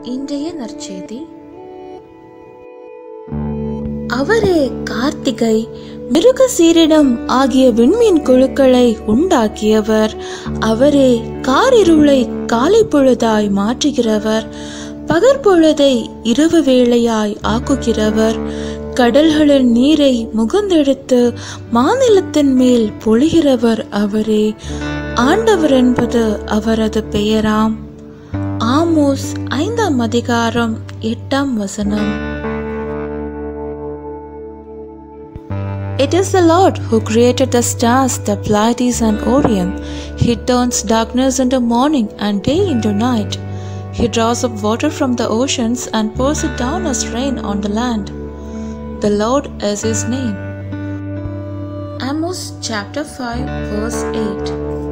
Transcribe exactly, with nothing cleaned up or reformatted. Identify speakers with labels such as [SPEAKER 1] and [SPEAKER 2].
[SPEAKER 1] இன்றைய நற்செய்தி. அவரே கார்த்திகை, மிருகசீரிடம் ஆகிய விண்மீன் குழுக்களை உண்டாக்கியவர். அவரே காரிருளை காலை பொழுதாய் மாற்றுகிறவர், பகற்பொழுதை இரவு வேளையாய் ஆக்குகிறவர். கடல்களின் நீரை முகந்தெடுத்து மாநிலத்தின் மேல் பொழிகிறவர் அவரே. ஆண்டவர் என்பது அவரது பெயராம். ஆமோஸ் ஐந்தாம் அதிகாரம் எட்டாம் வசனம். It is the Lord who created the stars, the Pleiades and Orion. He turns darkness into morning and day into night. He draws up water from the oceans and pours it down as rain on the land. The Lord is his name. Amos chapter five verse eight.